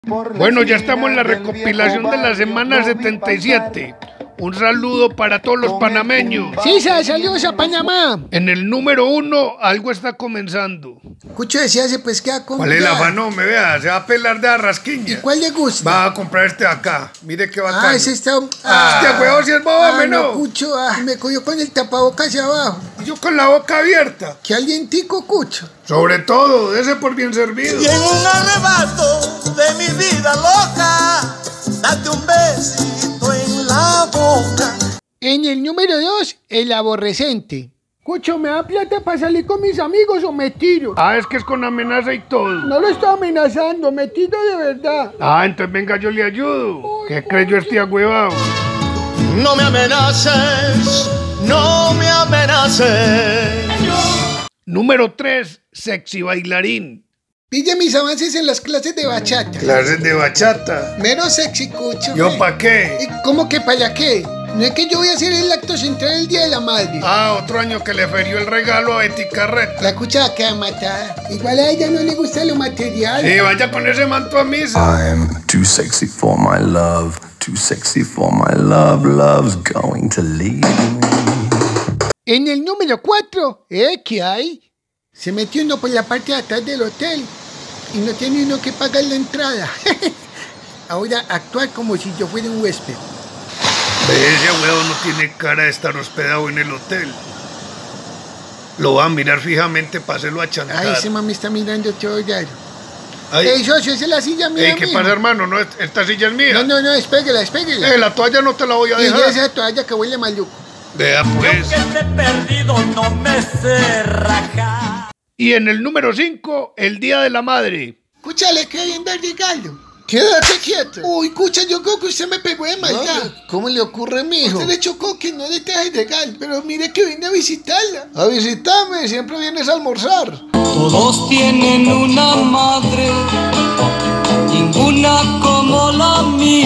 Bueno, ya estamos en la recopilación de la semana 77. Un saludo para todos los panameños. Sí, saludos a Panamá. En el número 1, algo está comenzando. Cucho decía, se pues queda con... ¿Cuál es la afán? No me vea, se va a pelar de arrasquiña. ¿Y cuál le gusta? Va a comprar este de acá. Mire qué bacán. Ese está... Este huevo si es bobo, no, Cucho, me cogió con el tapabocas hacia abajo. Y yo con la boca abierta. Qué alientico, Cucho. Sobre todo, ese por bien servido. Y en un arrebato de mi vida loca, date un besito en la boca. En el número 2, el aborrecente. Cucho, ¿me da plata para salir con mis amigos o me tiro? Es que es con amenaza y todo. No lo estoy amenazando, me tiro de verdad. Entonces venga, yo le ayudo. ¿Qué crees yo estoy agüevado? No me amenaces, no me amenaces. Número 3, sexy bailarín. Pille mis avances en las clases de bachata. ¿Clases de bachata? Mero sexy, Cucho. ¿Yo pa' qué? ¿Cómo que para qué? No es que yo voy a hacer el acto central el Día de la Madre. Otro año que le ferió el regalo a Betty Carreta. La cuchara queda matada. Igual a ella no le gusta lo material. Vaya con ese manto a misa. I'm too sexy for my love, too sexy for my love, love's going to leave me. En el número 4, ¿qué hay? Se metió uno por la parte de atrás del hotel y no tiene uno que pagar la entrada. Ahora actuar como si yo fuera un huésped. Ese huevo no tiene cara de estar hospedado en el hotel. Lo va a mirar fijamente para hacerlo achantar. Ese mami está mirando todo raro. Socio, esa es la silla mía. ¿Qué pasa, hermano? No, esta silla es mía. No, espéguela. La toalla no te la voy a dejar. Y esa toalla que huele maluco. Vea pues. Yo que te he perdido no me sé rajar. Y en el número 5, el Día de la Madre. Escúchale, que viene el regalo. Quédate quieto. Uy, escucha, yo creo que usted me pegó de maldad. No, ¿cómo le ocurre, mijo? Usted le chocó que no le traje regalo, pero mire que vine a visitarla. A visitarme, siempre vienes a almorzar. Todos tienen una madre, ninguna como la mía.